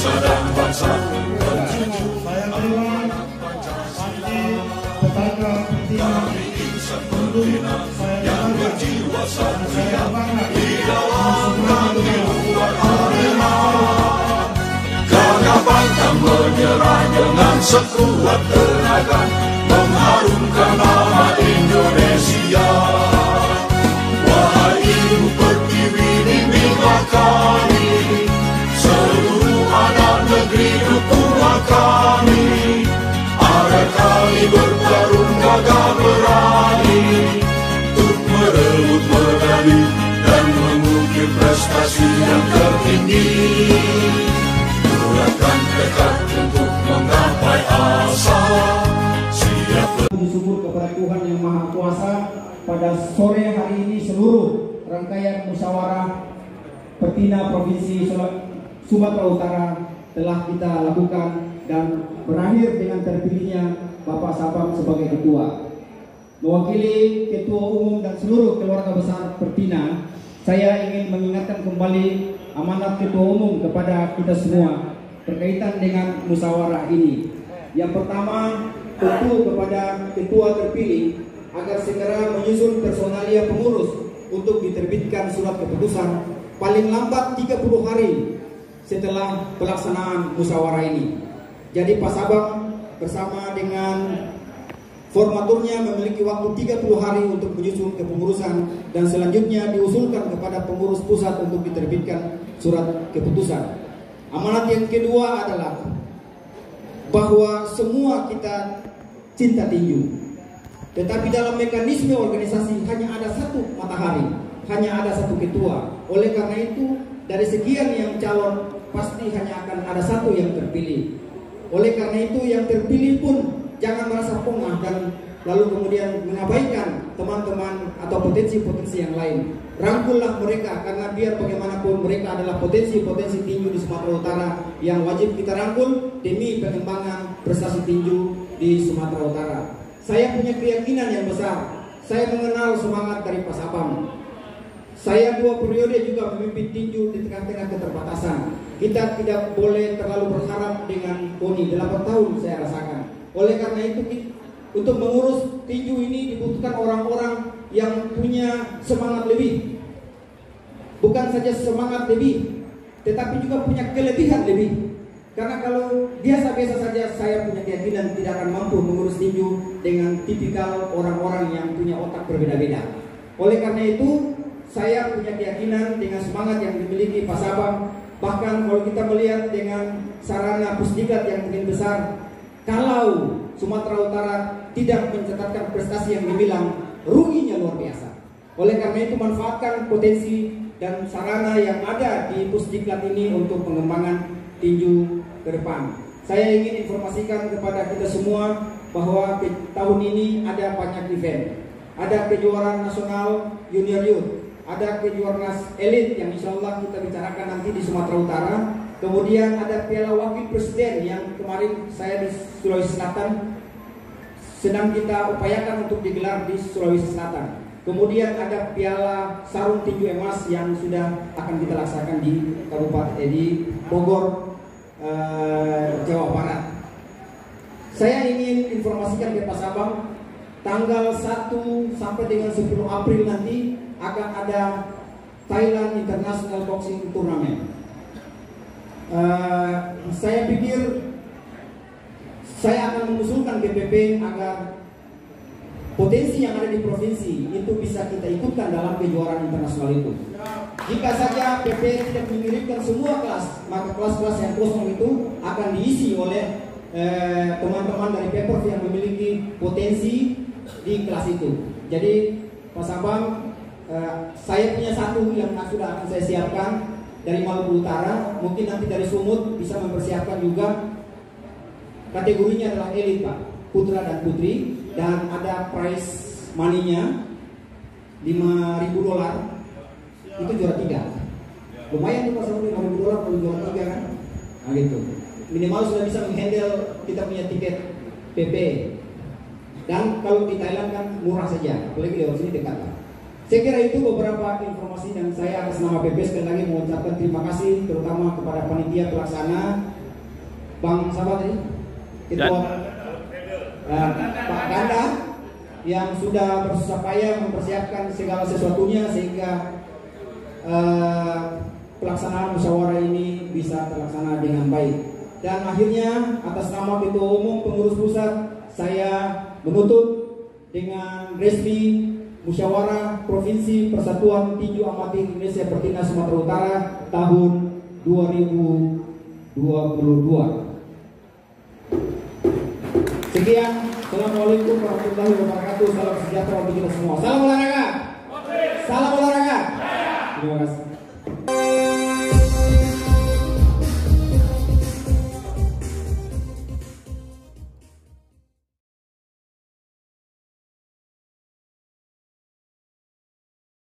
nusa dan bangsa menjunjung amanat Pancasila. Kami insan Pertina yang berjiwa satria di dalam dan di luar arena. Gagah pantang menyerah dengan sekuat tenaga, mengharumkan nama Indonesia. Wahai ibu pertiwi bimbinglah kami, seluruh anak negeri dukunglah kami, agar kami bertarung gagah berani untuk merebut medali dan mengukir prestasi yang tertinggi. Bulatkan tekad untuk menggapai asa, siap bersyukur kepada Tuhan Yang Maha Kuasa. Pada sore hari ini seluruh rangkaian musyawarah Pertina Provinsi Sumatera Utara telah kita lakukan dan berakhir dengan terpilihnya Bapak Sabang sebagai ketua. Mewakili Ketua Umum dan seluruh keluarga besar Pertina, saya ingin mengingatkan kembali amanat Ketua Umum kepada kita semua berkaitan dengan musyawarah ini. Yang pertama, tentu kepada ketua terpilih agar segera menyusun personalia pengurus untuk diterbitkan surat keputusan paling lambat 30 hari setelah pelaksanaan musyawarah ini. Jadi Pak Sabang bersama dengan formaturnya memiliki waktu 30 hari untuk menyusun kepengurusan dan selanjutnya diusulkan kepada pengurus pusat untuk diterbitkan surat keputusan. Amanat yang kedua adalah bahwa semua kita cinta tinju, tetapi dalam mekanisme organisasi hanya ada satu matahari, hanya ada satu ketua. Oleh karena itu, dari sekian yang calon pasti hanya akan ada satu yang terpilih. Oleh karena itu, yang terpilih pun jangan merasa pongah dan lalu kemudian mengabaikan teman-teman atau potensi-potensi yang lain. Rangkullah mereka, karena biar bagaimanapun mereka adalah potensi-potensi tinju di Sumatera Utara yang wajib kita rangkul demi pengembangan prestasi tinju di Sumatera Utara. Saya punya keyakinan yang besar. Saya mengenal semangat dari Pak Sabang. Saya 2 periode juga memimpin tinju di tengah-tengah keterbatasan. Kita tidak boleh terlalu berharap dengan PONI, 8 tahun saya rasakan. Oleh karena itu, untuk mengurus tinju ini dibutuhkan orang-orang yang punya semangat lebih. Bukan saja semangat lebih, tetapi juga punya kelebihan lebih. Karena kalau biasa-biasa saja, saya punya keyakinan tidak akan mampu mengurus tinju dengan tipikal orang-orang yang punya otak berbeda-beda. Oleh karena itu, saya punya keyakinan dengan semangat yang dimiliki Pak Sabang. Bahkan kalau kita melihat dengan sarana pusdikat yang mungkin besar, kalau Sumatera Utara tidak mencatatkan prestasi yang dibilang, ruginya luar biasa. Oleh karena itu, manfaatkan potensi dan sarana yang ada di pusdiklat ini untuk pengembangan tinju ke depan. Saya ingin informasikan kepada kita semua bahwa tahun ini ada banyak event. Ada kejuaraan nasional junior youth, ada kejuaraan elit yang insya Allah kita bicarakan nanti di Sumatera Utara. Kemudian ada Piala Wakil Presiden yang kemarin saya di Sulawesi Selatan sedang kita upayakan untuk digelar di Sulawesi Selatan. Kemudian ada Piala Sarung Tinju Emas yang sudah akan kita laksanakan di Kabupaten di Bogor, Jawa Barat. Saya ingin informasikan ke Pak Sabang, tanggal 1 sampai dengan 10 April nanti akan ada Thailand International Boxing Tournament. Saya pikir saya akan mengusulkan GPP agar potensi yang ada di provinsi itu bisa kita ikutkan dalam kejuaraan internasional itu. Jika saja PP tidak mengirimkan semua kelas, maka kelas-kelas yang kosong itu akan diisi oleh teman-teman dari Pemprov yang memiliki potensi di kelas itu. Jadi Pak Sabang, saya punya satu yang sudah akan saya siapkan dari Maluku Utara, mungkin nanti dari Sumut bisa mempersiapkan juga. Kategorinya adalah elit Pak, putra dan putri, dan ada prize money-nya $5.000. Itu juara 3. Lumayan tuh Pak Sabang, $5.000 kalau juara 3 kan. Nah gitu. Minimal sudah bisa menghandle kita punya tiket PP. Dan kalau di Thailand kan murah saja, apalagi lewat sini dekat Pak. Saya kira itu beberapa informasi, dan saya atas nama PP sekali lagi mengucapkan terima kasih terutama kepada panitia pelaksana Bang Sahabat ini, Ketua Pak Ganda yang sudah bersusah payah mempersiapkan segala sesuatunya sehingga pelaksanaan musyawarah ini bisa terlaksana dengan baik. Dan akhirnya atas nama Ketua Umum Pengurus Pusat saya menutup dengan resmi Musyawarah Provinsi Persatuan Tinju Amatir Indonesia Pertina Sumatera Utara tahun 2022. Sekian, Assalamualaikum warahmatullahi wabarakatuh. Salam sejahtera bagi kita semua. Salam olahraga. Salam olahraga. Terima kasih.